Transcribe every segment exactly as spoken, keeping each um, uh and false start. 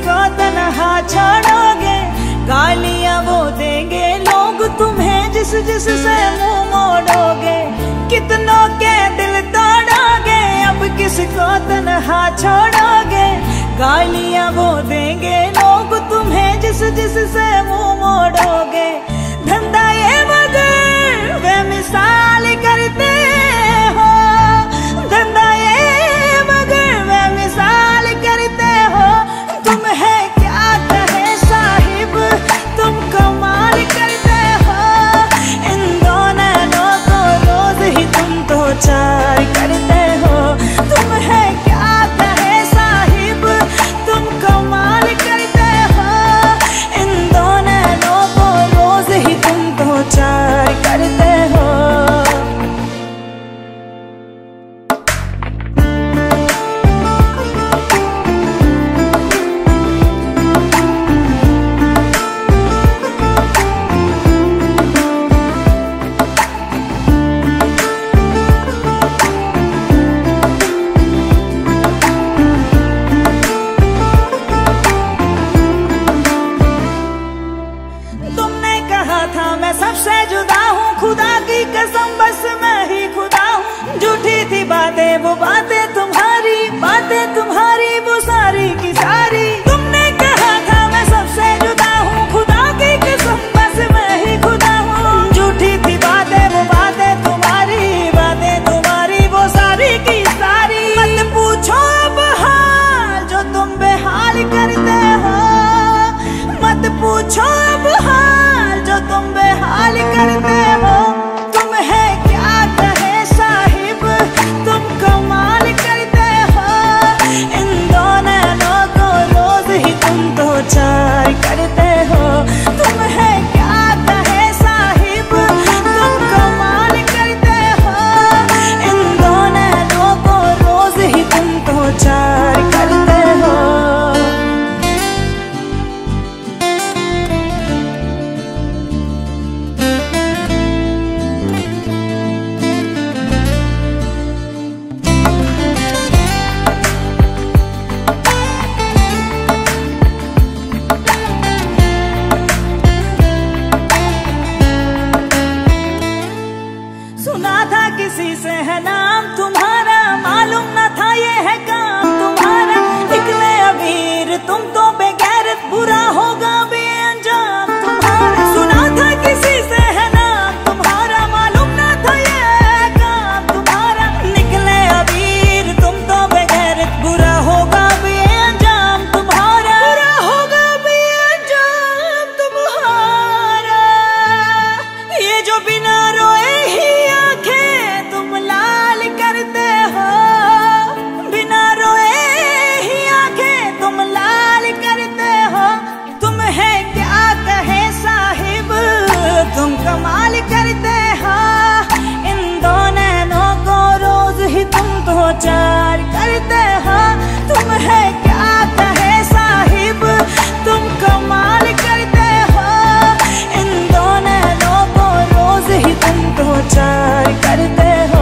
को तन्हा छोड़ोगे, गालियां वो देंगे लोग तुम्हें जिस जिस से मुंह मोड़ोगे। कितनों के दिल तोड़ोगे, अब किसको तन्हा छोड़ोगे, गालियां वो देंगे लोग तुम्हें जिस जिस से मुंह मोड़ोगे। धंधा ये मगर वे मिसाल करते हो, धंधा ये मगर वे मिसाल करते हो। तुम है क्या कहे साहिब, तुम कमाल करते हो। इन दोनों को रोज ही तुम तो चार करते हो। तुम है क्या कहे साहिब, तुम कमाल करते हो। इन दोनों को रोज ही तुम तो चार करते हो। तुमने कहा था मैं सबसे जुदा हूँ, खुदा की कसम बस मैं ही खुदा हूँ। झूठी थी बातें वो बातें तुम्हारी, बातें तुम्हारी वो सारी की सारी। तुमने कहा था मैं सबसे जुदा हूँ, खुदा की कसम बस मैं ही खुदा हूँ। झूठी थी बातें वो बातें तुम्हारी, बातें तुम्हारी वो सारी की सारी। मत पूछो अब हाल जो तुम बेहाल करते हो, मत पूछो अब हाल जो तुम बेहाल करते हो। तुम है क्या कहे साहिब, तुम कमाल करते हो। इन दोनों को रोज ही तुम तो चार करते हो। तुम है क्या कहे साहिब, तुम कमाल करते हो। इन दोनों को रोज ही तुम तो चार करते हो। सुना था किसी से है नाम तुम्हारा, मालूम न था ये है काम तुम्हारा। निकले अमीर तुम तो बेगैरत, बुरा होगा बेअंजाम तुम्हारा। सुना था किसी से है नाम तुम्हारा, मालूम न था ये है काम तुम्हारा। निकले अमीर तुम तो बेगैरत, बुरा होगा बेअंजाम तुम्हारा। बुरा होगा बेअंजाम तुम्हारा। ये जो बिना रोए ही तुम लाल करते हो, बिना रोए ही आंखें तुम लाल करते हो। तुम है क्या कहे साहिब, तुम कमाल करते हो। इन दोनों को रोज ही तुम तो चार करते हो। तुम है क्या कहे साहिब, तुम कमाल करते हो। इन दोनों को रोज ही तुम तो चार करते हो।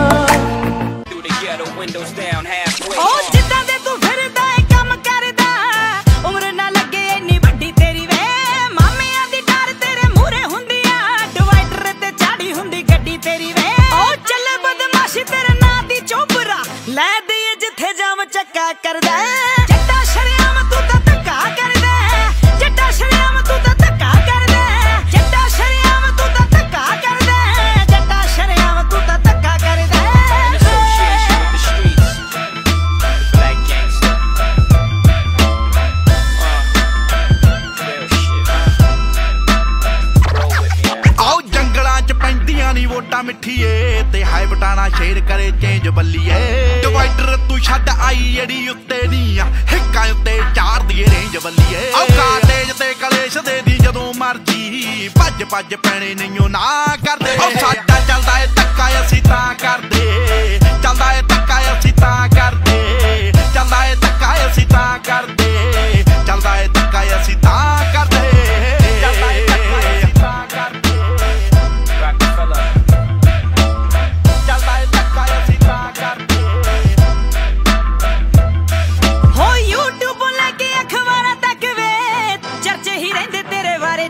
ओ जिद्दां दे तू फिरदा है काम करदा, उम्र ना लगे इन्नी वड्डी तेरी वे। मामियां दी डर तेरे मूहरे हुंदी आ, डिवाइडर ते चाड़ी हुंदी गड्डी तेरी वे। ओ चल बदमाशी तेरे नां दी चोबरा, लै दे जिथे जाम चक्का करदा। जट्टा शरियाम तू तां धक्का करदा, जट्टा शरियाम तू तां धक्का करदा, जट्टा शरियाम तू तां धक्का करदा, जट्टा शरियाम तू तां धक्का करदा। वोटा मिठीए ते हाय बटाना शेर करे चेंज बल्लीए। डिवाइडर तू छड्ड आई एड़ी उत्ते दी, हिक्का उत्ते चार दिए रेंज बल्लीए। काटेज ते कलेश दे दी जदों मर्जी, भज भज पैणे नहीं ना करदे। साडा चलदा ए धक्का असीं तां करदे, चलदा ए धक्का असीं तां करदे, चलदा ए धक्का असीं तां करदे, चलदा ए धक्का असीं तां करदे, चलदा ए धक्का असीं तां करदे। हो यूट्यूब लेके अखबार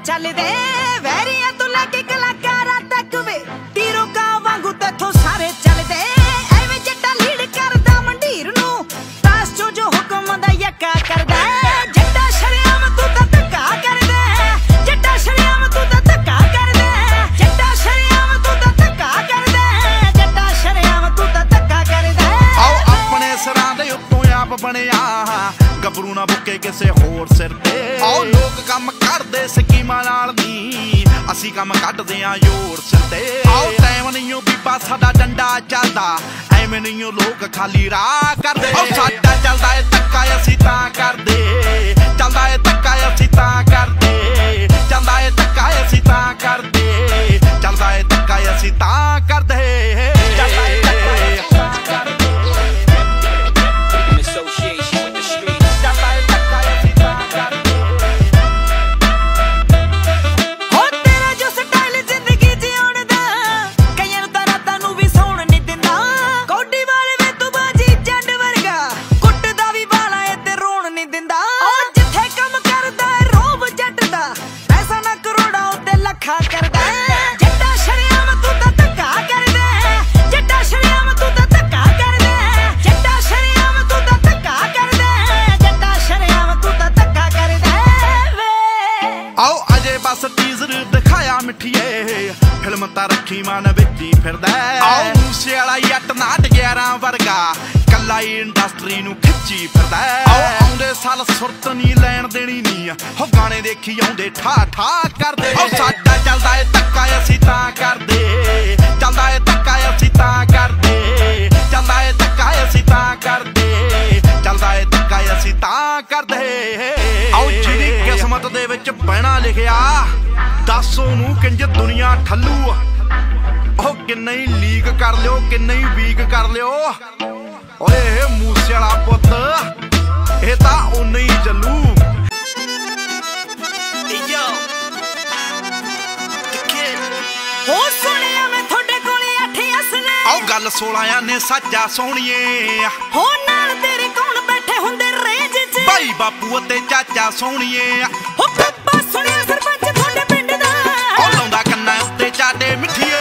ਚੱਲਦੇ ਵੈਰੀਆਂ ਤੋਂ ਲੈ ਕੇ ਕਲਾਕਾਰਾਂ ਤੱਕ ਵੇ ਤੀਰੋ ਕਾ ਵਾਂਗੂ ਤੇਥੋਂ ਸਾਰੇ ਚੱਲਦੇ ਐਵੇਂ ਜੱਟਾ ਲੀਡ ਕਰਦਾ ਮੰਡੀਰ ਨੂੰ ਤਾਸ ਚੋ ਜੋ ਹੁਕਮ ਦਾ ਯੱਕਾ ਕਰਦਾ ਜੱਟਾ ਸ਼ਰਿਆਮ ਤੂੰ ਤਾਂ ਧੱਕਾ ਕਰਦਾ ਜੱਟਾ ਸ਼ਰਿਆਮ ਤੂੰ ਤਾਂ ਧੱਕਾ ਕਰਦਾ ਜੱਟਾ ਸ਼ਰਿਆਮ ਤੂੰ ਤਾਂ ਧੱਕਾ ਕਰਦਾ ਜੱਟਾ ਸ਼ਰਿਆਮ ਤੂੰ ਤਾਂ ਧੱਕਾ ਕਰਦਾ ਆਓ ਆਪਣੇ ਸਿਰਾਂ ਦੇ ਉੱਤੋਂ ਆਪ ਬਣਿਆ ਗੱਭਰੂ ਨਾ ਬੁੱਕੇ ਕਿਸੇ ਹੋਰ ਸਿਰ ਤੇ ਆਓ ਲੋਕ ਕੰਮ ਕਰਦੇ ਸਕੀਮਾਂ ਨਾਲ ਨੀ ਅਸੀਂ ਕੰਮ ਕੱਢਦੇ ਆਂ ਜ਼ੋਰ ਸਿਰ ਤੇ ਆਓ ਟਾਈਮ ਨਹੀਂ ਓ ਬੀਬਾ ਸਾਡਾ ਡੰਡਾ ਚੱਲਦਾ ਐਵੇਂ ਨਹੀਂ ਓ ਲੋਕ ਖਾਲੀ ਰਾਹ ਕਰਦੇ ਓ ਸਾਡਾ ਚੱਲਦਾ ਏ ਧੱਕਾ ਅਸੀਂ ਤਾਂ ਕਰਦੇ ਚੱਲਦਾ ਏ ਧੱਕਾ ਅਸੀਂ ਤਾਂ ਕਰਦੇ ਚੱਲਦਾ ਏ ਧੱਕਾ ਅਸੀਂ ਤਾਂ ਕਰਦੇ ਚੱਲਦਾ ਏ ਧੱਕਾ ਅਸੀਂ ਤਾਂ ਕਰਦੇ ਚੱਲਦਾ ਏ ਫਿਲਮ ਤਾਂ ਰੱਖੀ ਮਨ ਵਿੱਚ ਹੀ ਫਿਰਦਾ ਆਓ ਮੂਸੇ ਵਾਲਾ ਜੱਟ ਨਾਟ ਗਿਆਰਾਂ ਵਰਗਾ ਕੱਲਾ ਹੀ ਇੰਡਸਟਰੀ ਨੂੰ ਖਿੱਚੀ ਫਿਰਦਾ ਆਓ ਆਉਂਦੇ ਸਾਲ ਸੁਰਤ ਨਹੀਂ ਲੈਣ ਦੇਣੀ ਨੀ ਹੋ ਗਾਣੇ ਦੇਖੀ ਆਉਂਦੇ ਠਾ ਠਾ ਕਰਦੇ ਓ ਸਾਡਾ ਚੱਲਦਾ ਏ ਧੱਕਾ ਅਸੀਂ ਤਾਂ ਕਰਦੇ ਚੱਲਦਾ ਏ ਧੱਕਾ ਅਸੀਂ ਤਾਂ ਕਰਦੇ ਚੱਲਦਾ ਏ ਧੱਕਾ ਅਸੀਂ ਤਾਂ ਕਰਦੇ ਚੱਲਦਾ ਏ ਧੱਕਾ ਅਸੀਂ ਤਾਂ ਕਰਦੇ ਆਓ ਜਿਹਦੀ ਕਿਸਮਤ ਦੇ ਵਿੱਚ ਬਹਿਣਾ ਲਿਖਿਆ ਦੱਸ ਉਹਨੂੰ ਕਿੰਜ ਦੁਨੀਆ ਠੱਲੂ ਉਹ ਕਿੰਨਾ ਹੀ ਲੀਕ ਕਰ ਲਿਓ ਕਿੰਨਾ ਹੀ ਵੀਕ ਕਰ ਲਿਓ ਓਏ ਇਹ ਮੂਸੇ ਵਾਲਾ ਪੁੱਤ ਇਹ ਤਾਂ ਉਨਾ ਹੀ ਚੱਲੂ ਹੋ ਸੁਣਿਆ ਮੈਂ ਤੁਹਾਡੇ ਕੋਲੇ ਅੱਠ ਅਸਲੇ ਆਓ ਗੱਲ ਸੋਲਾਂ ਨੇ ਸੱਚਾ ਸੋਹਣੀਏ ਹੋ ਨਾਲ ਤੇਰੇ ਕੌਣ ਬੈਠੇ ਹੁੰਦੇ ਰੇਂਜ 'ਚ ਭਾਈ ਬਾਪੂ ਅਤੇ ਚਾਚਾ ਸੋਹਣੀਏ ਹੋ ਕੱਪਾ ਸੁਣਿਆ ਸਰਪੰਚ ਤੁਹਾਡੇ ਪਿੰਡ ਦਾ ਉਹ ਲਾਉਂਦਾ ਕੰਨਾਂ ਉੱਤੇ ਚਾਟੇ ਮਿੱਠੀਏ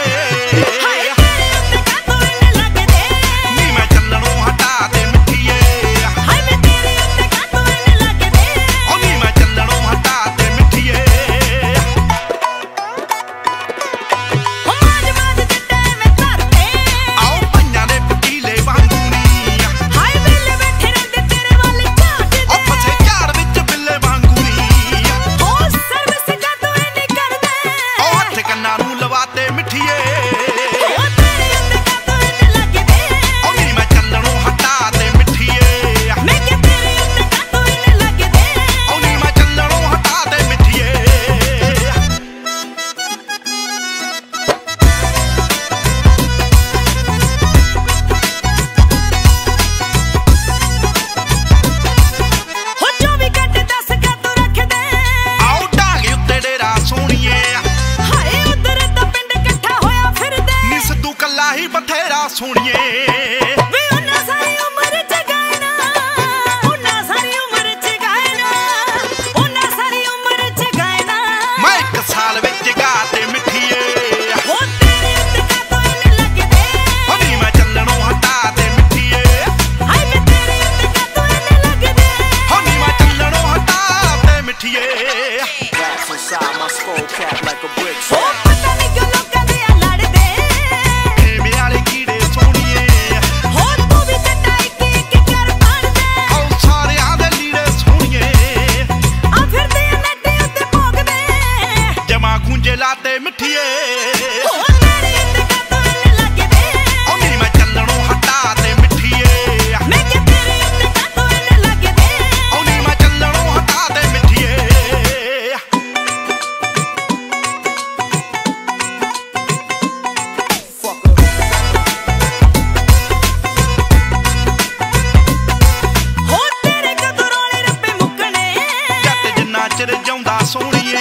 ਬਥੇਰਾ ਸੋਹਣੀਏ ਵੇ ਉਹਨਾਂ ਸਾਰੀ ਉਮਰ ਚ ਗਾਇਨਾ ਉਹਨਾਂ ਸਾਰੀ ਉਮਰ ਚ ਗਾਇਨਾ ਉਹਨਾਂ ਸਾਰੀ ਉਮਰ ਚ ਗਾਇਨਾ ਮੈਂ ਇੱਕ ਸਾਲ ਵਿੱਚ ਗਾ ਤੇ ਮਿੱਠੀਏ ਹੋ ਤੇਰੇ ਉੱਤੇ ਕਾਤੋਂ ਇੰਨੇ ਲੱਗਦੇ ਹੋ ਨੀ ਮੈਂ ਚੱਲਣੋਂ ਹਟਾ ਤੇ ਮਿੱਠੀਏ ਹਾਏ ਵੇ ਤੇਰੇ ਉੱਤੇ ਕਾਤੋਂ ਇੰਨੇ ਲੱਗਦੇ ਹੋ ਨੀ ਮੈਂ ਚੱਲਣੋਂ ਹਟਾ ਤੇ ਮਿੱਠੀਏ ਹੋ ਪਤਾ ਨਹੀਂ ਕਿਉਂ ਲੋਕਾਂ ਦੇ ਆ ਲੜਦੇ ਲਾਤੇ ਮਿੱਠੀਏ ਹੋ ਤੇਰੇ ਉੱਤੇ ਕਾਤੋਂ ਇੰਨੇ ਲੱਗਦੇ ਓ ਨੀ ਮੈਂ ਚੱਲਣੋਂ ਹਟਾ ਤੇ ਮਿੱਠੀਏ ਮੈਂ ਕਿ ਤੇਰੇ ਉੱਤੇ ਕਾਤੋਂ ਇੰਨੇ ਲੱਗਦੇ ਓ ਨੀ ਮੈਂ ਚੱਲਣੋਂ ਹਟਾ ਤੇ ਮਿੱਠੀਏ ਹੋ ਤੇਰੇ ਕਦੋਂ ਰੋਲੇ ਰੱਬੇ ਮੁੱਕਣੇ ਜੱਟ ਜਿੰਨਾ ਚਿਰ ਜਾਉਂਦਾ ਸੋਹਣੀਏ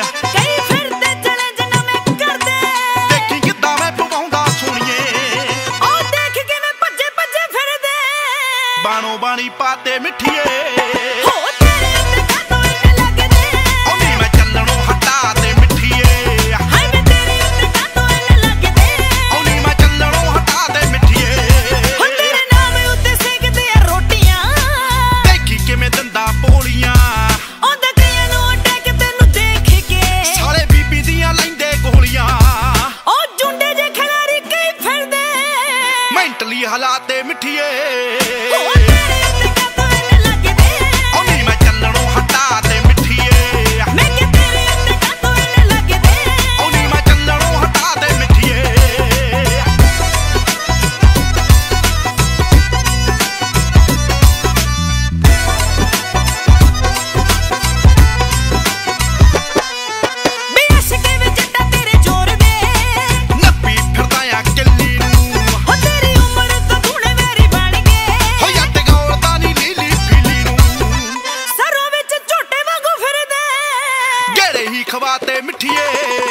ਬਾਣੋ ਬਾਣੀ ਪਾਤੇ ਮਿੱਠੀਏ ਹੋ ਤੇਰੇ ਉੱਤੇ ਕਾਤੋਂ ਇੰਨੇ ਲੱਗਦੇ ਓ ਨੀ ਮੈਂ ਚੱਲਣੋਂ ਹਟਾ ਖਵਾ ਤੇ ਮਿੱਠੀਏ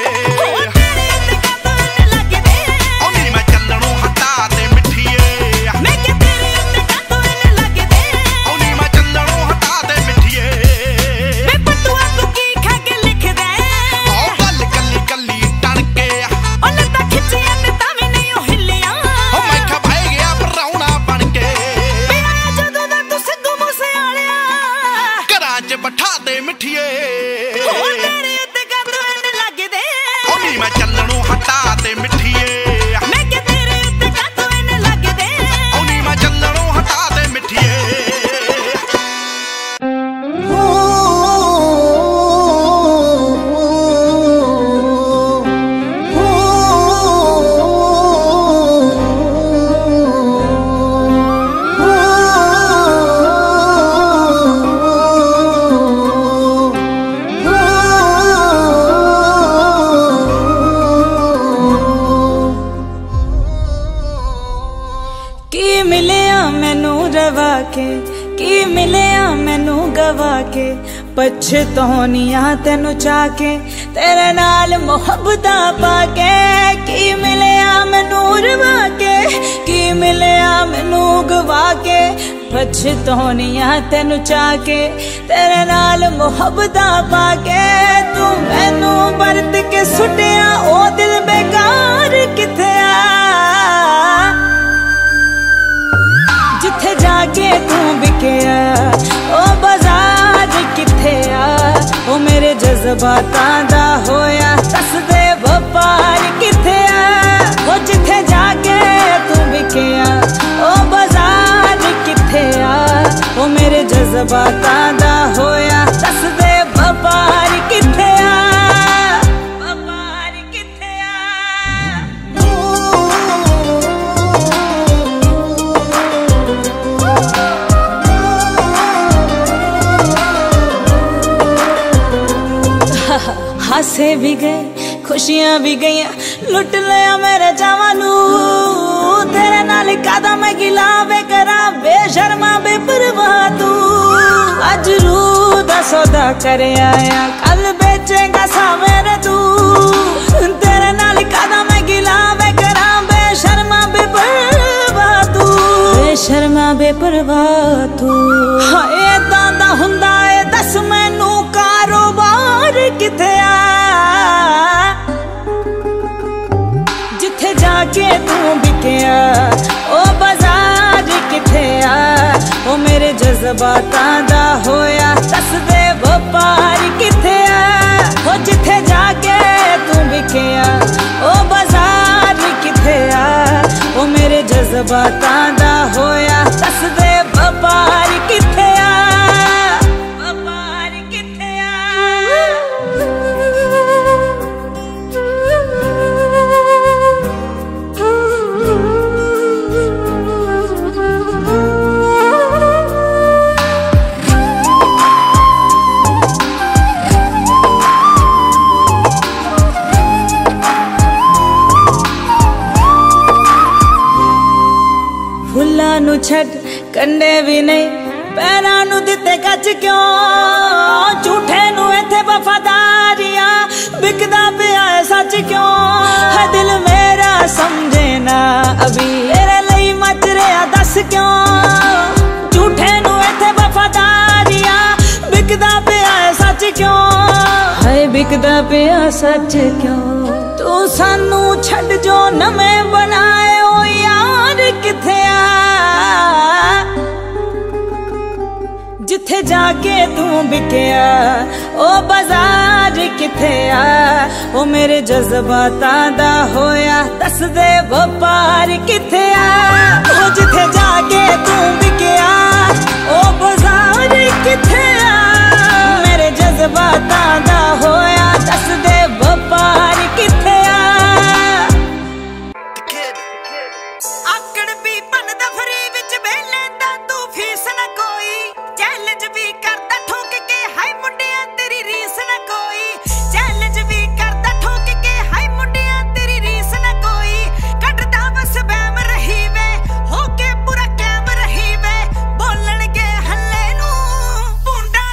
की मिलिया मैनू गवा के पछतौनिया तेनू चाके तेरे नाल मुहब्बत पाके की मिलिया मैनू रवा के की मिलिया मैनू गवा के पछतौनिया तेनू चाके तेरे नाल मुहब्बत पाके तू मैनू बरत के सुटिया ओ दिल बेकार किथे आ जिथे जाके तू बिकया ओ बाजार किथे आ ओ मेरे जज्बातां दा होया दस दे व्यापार किथे आ ओ जिथे जाके तू बिकया ओ बाजार किथे आ ओ मेरे जज्बातां दा होया दस दे व्यापार किथे आ हासे भी गए खुशियां भी गई लुट लिया मेरे जावानू तेरे नाल कादा मैं गिला वे करा बेशर्मा बेपरवाह तू अज रूह दा सौदा करे आया कल बेचेगा सावेरे तू तेरे नाल कादा मैं गिला वे करा बेशर्मा बेपरवाह तू बेशर्मा बेपरवाह तू हाए दादा हुंदा ए दस मैनू कारोबार किथे आ जिथे जाके तू बिकया ओ बाजार किथे आ ओ मेरे जज्बातां दा होया दस दे व्यापार किथे आ ओ जिथे जाके तू बिकया ओ बाजार किथे आ ओ मेरे जज्बातां दा होया दस दे व्यापार किथे आ नू छड़ कंडे भी नहीं पैरां नू दिते कच क्यों झूठे नू इथे वफादारियां बिकदा पिया सच क्यों है दिल मेरा समझे ना अभी तेरे लिए मच रहा दस क्यों झूठे नू इथे वफादारियां बिकदा पिया सच क्यों है बिकदा पिया सच क्यों तू सानू छड़ जो नवें बनाए ओ यार किथे आ जिथे जाके तू बिकया ओ बाजार किथे आ ओ मेरे जज्बातां दा होया दस दे व्यापार किथे आ ओ जिथे जाके तू बिकया ओ बाजार किथे आ मेरे जज्बातां दा होया दस दे व्यापार किथे आ आकड़ भी बनदा फरी विच बेले दा तू फीस ना कोई चैलेंज भी करदा ठोक के हाय मुंडिया तेरी रीस ना कोई चैलेंज भी करदा ठोक के हाय मुंडिया तेरी रीस ना कोई कटदा बस बैम रही वे होके पूरा कैम रही वे बोलन के हल्ले नू पुंडा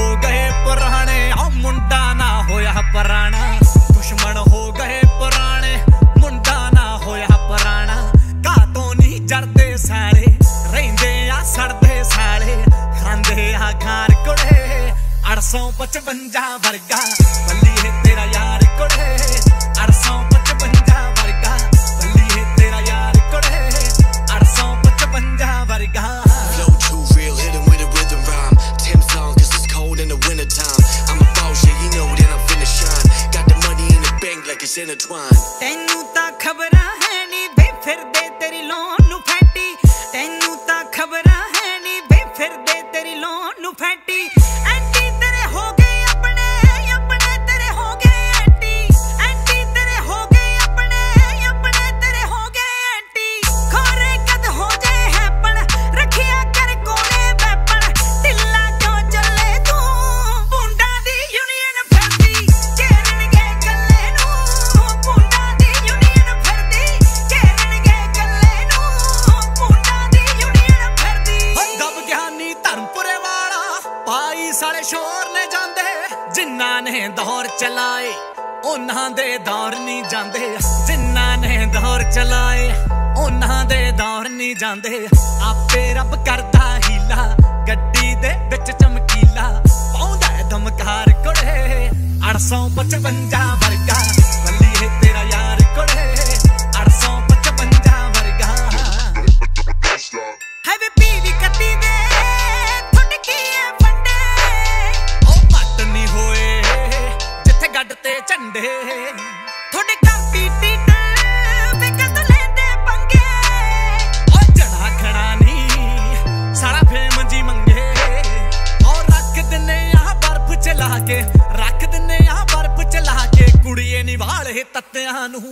हो गए पुराने आ मुंडा ना होया पुराना दुश्मन हो गए पुराने मुंडा ना होया पुराना घातों नहीं जरदे साले रहिंदे आ सड़दे साले खांदे आ खार कुड़े अठ सौ पचवंजा वर्गा बल्ली है तेरा यार कुड़े अठ सौ पचवंजा वर्गा बल्ली है तेरा यार कुड़े अठ सौ पचवंजा वर्गा Flow too real, hit him with a rhythm rhyme. Tim song, cause it's cold in the winter time. I'm a boss, yeah, you know that I'm finna shine. Got the money in the bank like it's intertwined. तैनू ता खबरां है नी बे फिरदे तेरी loan नु fatty तैनू ता खबरां है नी बे फिरदे तेरी लोन नु फैटी एंटी तेरे हो गए अपने अपने तेरे हो गए एंटी एंटी तेरे हो गए अपने अपने तेरे हो गए एंटी खोरे कद हो जाए है पण रखिया कर कोने वेपन ढिल्ला क्यों चले तू पुंडा दी यूनियन फिरदी घेरनगे गल्ले नू पुंडा दी यूनियन फिरदी घेरनगे गल्ले नू पुंडा दी यूनियन फिरदी दब ज्ञानी धर्मपुरे वाला पाई साले शोर ने जांदे जिन्ना ने दौर चलाए उन्हां दे दौर नहीं जांदे जिन्ना ने दौर चलाए उन्हां दे दौर नहीं जांदे आपे रब करदा हीला गड्डी दे विच चमकीला पाउंदा दमकार कुड़े अठ सौ पचवंजा वर्गा बल्ली है तेरा यार कुड़े अठ सौ पचवंजा वर्गा है वे पीवी कती दे थोड़े किए फंडे ओ पट नहीं होए जिथे गड्ड ते झंडे थोड़े कंपीटीटर वे कद लेंदे पंगे ओ जना खड़ा नहीं सारा फेम जी मंगे और रख दिने आ बर्फ चला के रख दिने आ बर्फ चला के कुड़िए नी वाले तत्तियां नू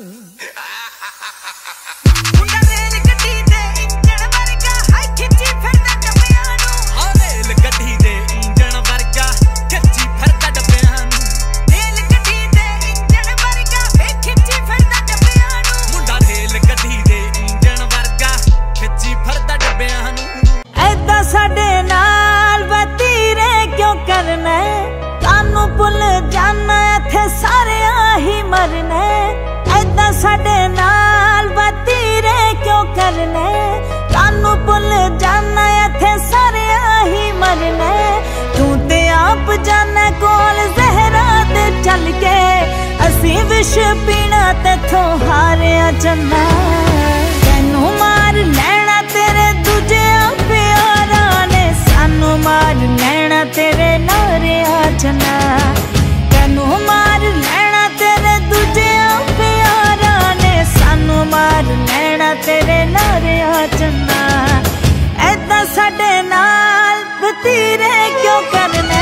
मुंडा रेल गड्डी दे इंजन वर्गा हाई खिच्ची फिरदा डब्बियां नू आ रेल गड्डी दे इंजन वर्गा खिच्ची फिरदा डब्बियां नू रेल गड्डी दे इंजन वर्गा वे खिच्ची फिरदा डब्बियां नू मुंडा रेल गड्डी दे इंजन वर्गा खिच्ची फिरदा डब्बियां नू ऐदा साडे नाल वतीरे क्यों करना कानू भुल जाना इत्थे सारे ही मरने ऐदा साडे नाल वतीरे क्यों करने कानू भुल जाना इत्थे सारे ही मरने तू ते आप जाने कोल जहरा दे चल के असी विश पीना तेथों हारिया जन्ना तैनू मार लैना तेरे दूजे प्यारा ने सानू मार लैना तेरे नारिया जना तैनू मार लैना तेरे दूजे प्यारा ने सानू मार लैना तेरे नारिया जना ऐदा साडे नाल वतीरे क्यों करने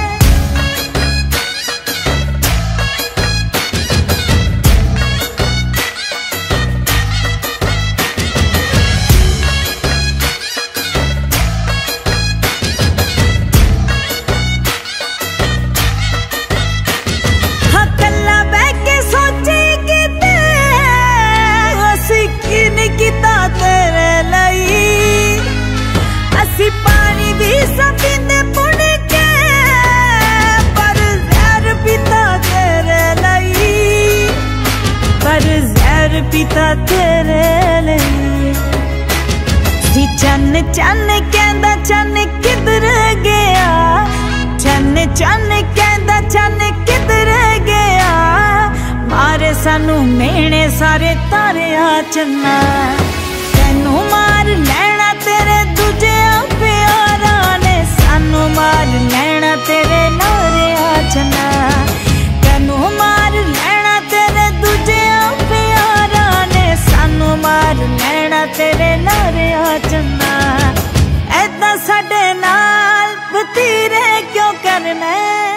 हाँ कल्ला बह के सोची किते असी किन किता तेरे लई असी पानी भी सपींदे पुड़ के पर जहर पीता तेरे लई पर जहर पीता तेरे लई सी चन चन कहंदा चन किधर गया चन चन कहंदा चन किधर गया मारे सानू मेणे सारे तारिया चन्ना तैनू मार लैना तेरे दूजे प्यारा ने सानू मार लैना तेरे नारिया चन्ना तैनू मार लैना तेरे दूजे प्यारा ने सानू मार लैना तेरे नारिया चन्ना ऐदा साडे नाल वतीरे क्यों करना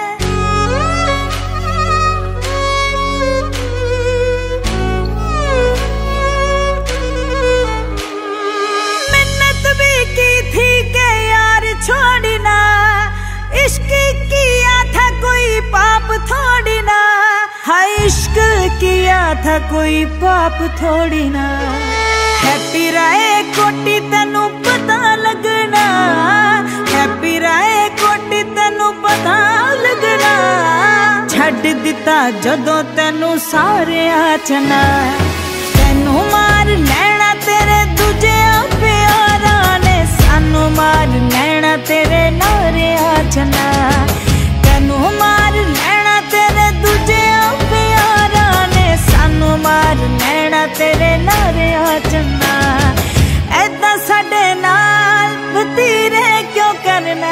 मिन्नत भी की थी के यार छोड़ी ना इश्क किया था कोई पाप थोड़ी ना हाय इश्क किया था कोई पाप थोड़ी ना हैप्पी राय कोटी तेनू पता लगना हैप्पी राय कोटी मोटी तेनू पता लगना, छड्ड दिता जदों तेनू सारे आचना। तेनू मार लैना तेरे दूजे प्यारा ने, सानू मार लैना तेरे नारे आचना। तेनू मार लैना तेरे दूजे प्यारा ने, सानू मार लैना तेरे नारे आचना। ऐदां साडे नाल वतीरे क्यों करना?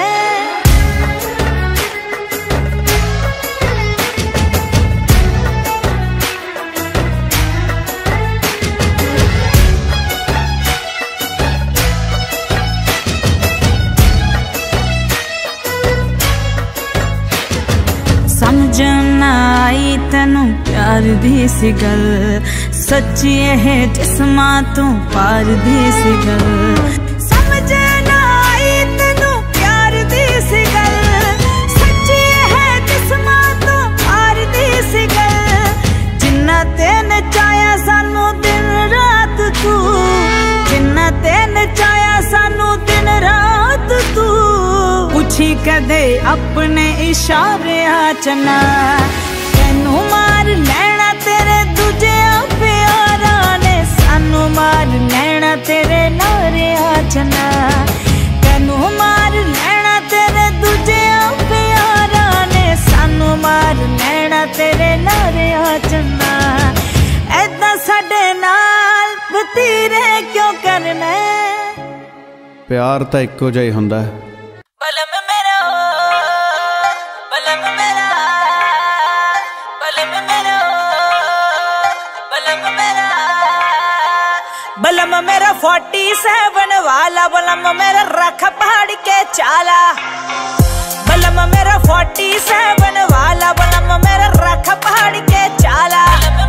समझ ना आई तेनू प्यार दी सी गल, सच्ची है जिस्मां तू पार दी सी गल। समझ ना आई तेनू प्यार दी सी गल, सच्ची है जिस्मां तू पार दी सी गल। जिन्ना तेन चाया सानू दिन रात तू, जिन्ना तेन चाया सानू दिन रात तू। पूछी कदे अपने इशारे आचना, तेनू मार लैना तेरे दूजे प्यारा ने, सानू मार लैना तेरे नारे आचना। तेनू मार लैना तेरे दूजे प्यारा ने, सानू मार लैना तेरे नारे आचना। ऐदां साडे नाल वतीरे क्यों करना? प्यार तां इक्को जिहा ही हुंदा है। बलम मेरा बलम मेरा बलम मेरा बलम मेरा बलम मेरा फोर्टी सेवन वाला, बलम मेरा रख पहाड़ के चाला। बलम मेरा फोर्टी सेवन वाला, बलम मेरा रख पहाड़ के चाला।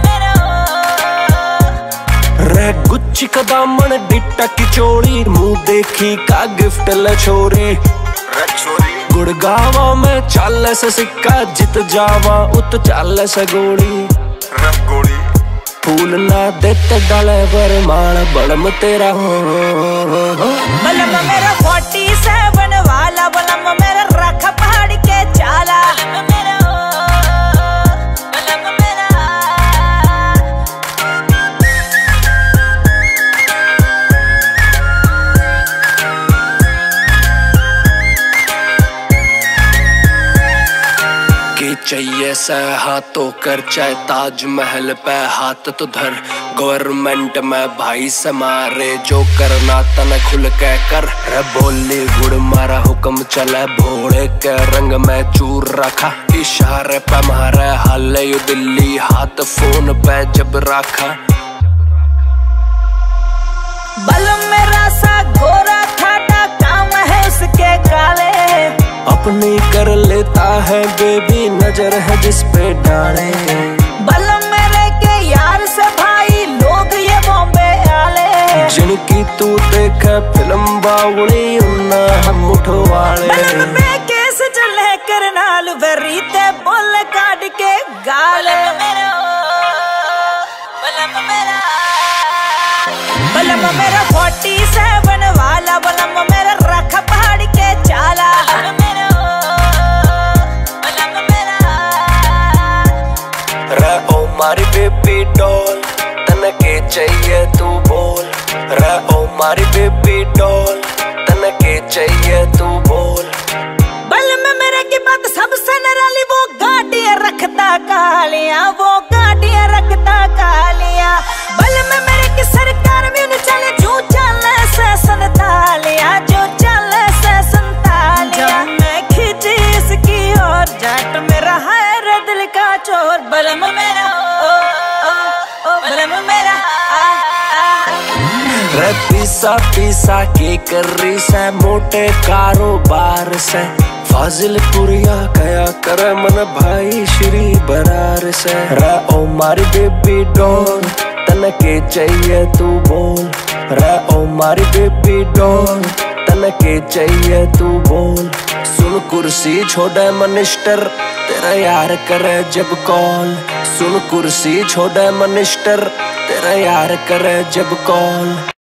रे गुच्ची का दामन डिट्टा की चोली, मुंह देखी का गिफ्ट लछोरी। गुड़गावा में चाल से सिक्का, जित जावा उत चाल से गोली। फूल ना देते डाले बरमान, बलम तेरा हो। बलम मेरा फोर्टी सेवन वाला, बलम मेरा रख पहाड़ के चाला। चाहिए से हाथों कर, चाहे ताजमहल पे हाथ तो धर। गवर्नमेंट में भाई से मारे, जो करना तन खुल के कर। रे बोली गुड़ मारा हुक्म चले, भोले के रंग में चूर रखा। इशारे पे मारे हाले यू दिल्ली, हाथ फोन पे जब रखा। बलम मेरा सा गोरा खाटा, काम है उसके काले। अपनी कर लेता है बेबी, नजर है जिस पे डाले। बलम मेरे के यार से भाई लोग ये बॉम्बे आले। जिनकी तू देखे फिल्म बावड़ी, उन्ना हम उठवाले। बलम पे केस चले करनाल, बरीते बोल काट के गाले। बलम मेरा बलम मेरा फोर्टी सेवन वाला, बलम मेरा रख पहाड़ के चाला। रे ओ मारी बेबी डॉल, तन के चाहिए तू बोल। रे ओ मारी बेबी डॉल, तन के चाहिए तू बोल। बलम मेरे की बात सबसे निराली, वो गाड़ियां रखता कालियां, वो गाड़ियां रखता कालियां। बलम मेरे की सरकार भी न चले, जो चले से संतालियां, जो चले से संतालियां। मैं खिंची इसकी और जाट मेरा है रे दिल का चोर। बलम मेरा ओ ओ ओ बलम मेरा आ आ। रे पीसा पीसा के कर रही से, मोटे कारोबार से। फाजिलपुरिया गया कर मन भाई श्री बरार से। रे ओ मारी बेबी डॉल, तन के चाहिए तू बोल। रे ओ मारी बेबी डॉल, तन के चाहिए तू बोल। सुन कुर्सी छोड़े मिनिस्टर, तेरा यार करे जब कॉल। सुन कुर्सी छोड़े मिनिस्टर, तेरा यार करे जब कॉल।